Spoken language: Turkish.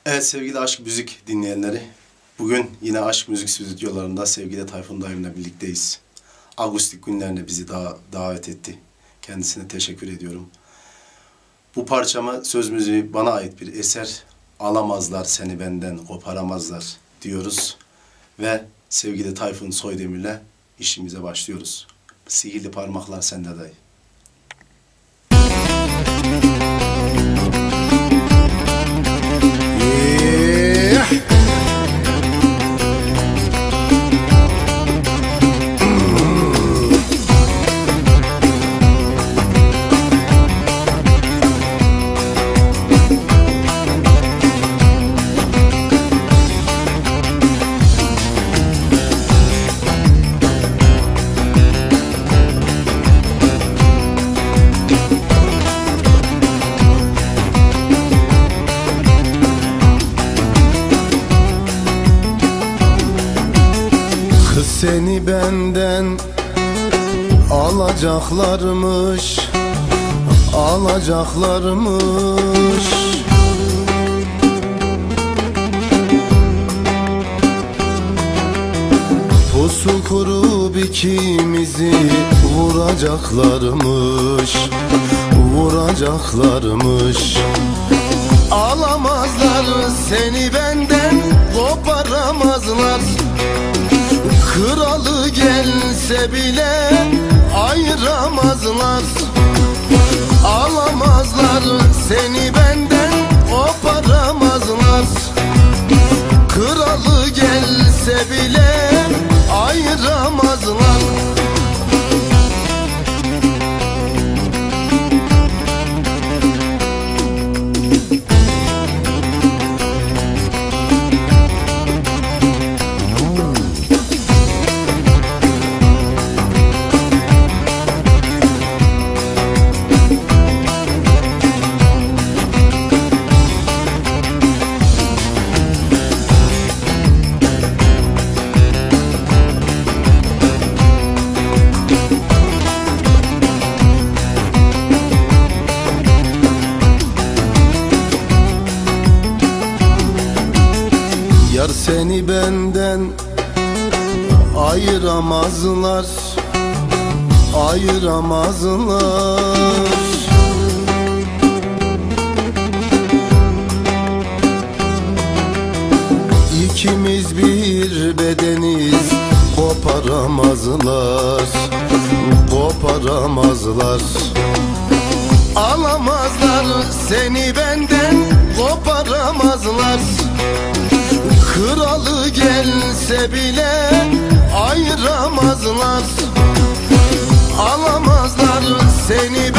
Evet sevgili Aşk Müzik dinleyenleri, bugün yine Aşk Müzik stüdyolarında sevgili Tayfun dayımla birlikteyiz. Agustik günlerine bizi davet etti. Kendisine teşekkür ediyorum. Bu parçamı, söz müziği bana ait bir eser. Alamazlar seni benden, koparamazlar diyoruz. Ve sevgili Tayfun Soydemir'le işimize başlıyoruz. Sihirli parmaklar sende dayı. Seni benden alacaklarmış, alacaklarmış. Pusu kurup ikimizi vuracaklarmış, vuracaklarmış. Alamazlar seni benden, koparamazlar. Kralı gelse bile ayıramazlar. Alamazlar seni benden, koparamazlar. Kralı gelse bile ayıramazlar. Yar seni benden ayıramazlar, ayıramazlar. İkimiz bir bedeniz, koparamazlar, koparamazlar. Alamazlar seni benden, koparamazlar. Kralı gelse bile ayıramazlar. Alamazlar seni